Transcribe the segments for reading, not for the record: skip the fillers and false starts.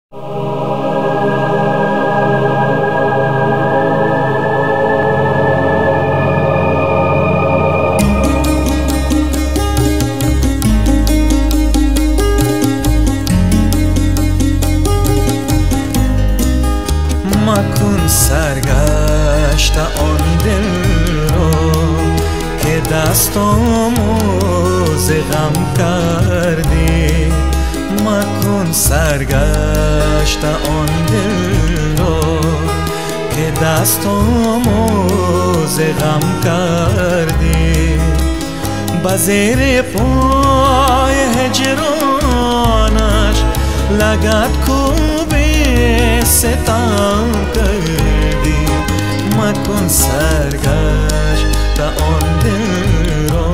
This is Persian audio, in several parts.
مکن سرگشت آن دل رو که دستامو ز غم کردی. مکن سرگشت آن دل رو که دستامو ز غم کردی. به زیر پای هجرانش لگد کوبی ستم کردی. مکن سرگشت آن دل را.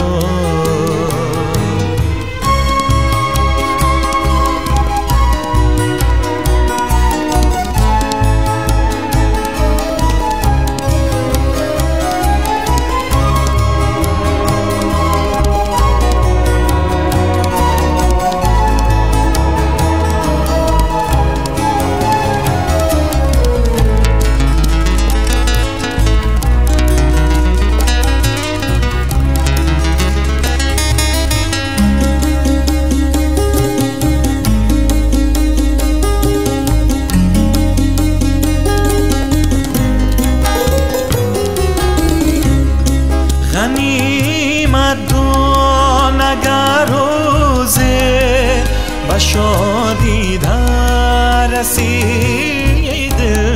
غنیمت دان اگر روزه به شادی در رسیده.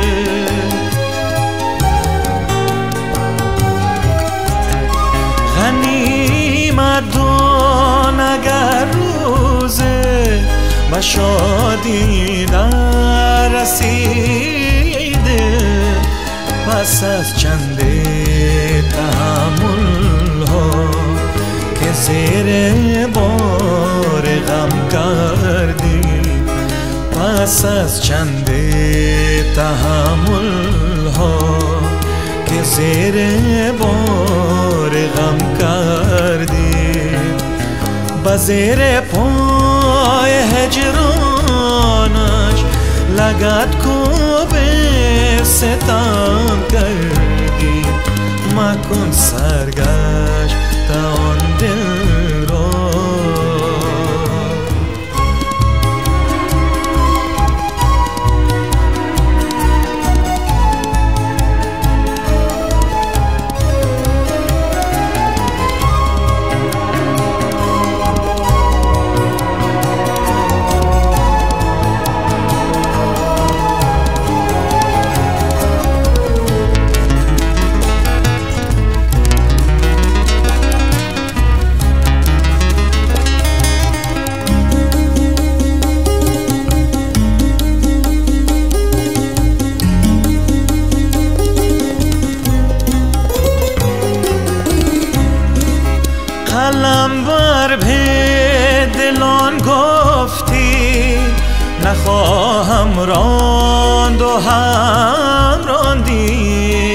غنیمت دان اگر روزه به شادی در رسیده. پس از چند تحمل ها که زیر بار غم کردی. پس از چند تحمل ها که زیر بار غم کردی. به زیر پای هجرانش لگد کوبه ستم کردی. مکن سرگشت آن دل را. قلم بر دلان گفتی نخواهم راند و هم راندی.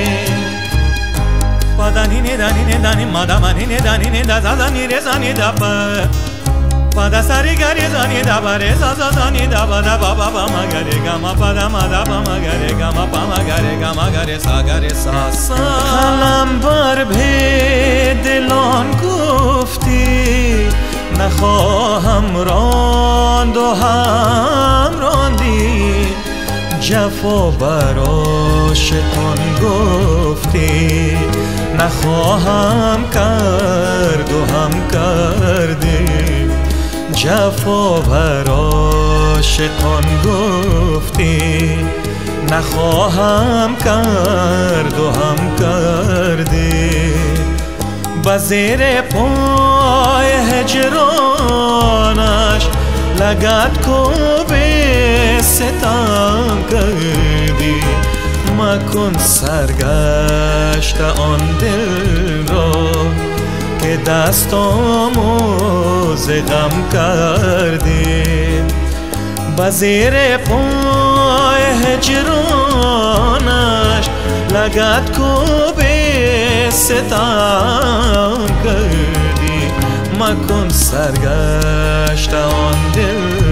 پدنی ندانی ندانی مادمانی ندانی ندازانی رزانی دبر پدا سری گری زانی دبر زازانی دبر بابا مگری گما پدا مادا مگری گما پا مگری گما گری ساگری ساسا. قلم بر دلان گفتی نخواهم راند و هم راندی. جفا بر عاشقان گفتی نخواهم کرد و هم کردی. جفا بر عاشقان گفتی نخواهم کرد و هم کردی. به زیر پای هجرانش لگد کوبه ستم کردی. مکن سرگشت آن دل را که دستامو ز غم کردی. به زیر پای هجرانش لگد کوبه ستم کردی. مکن سرگشت آن دل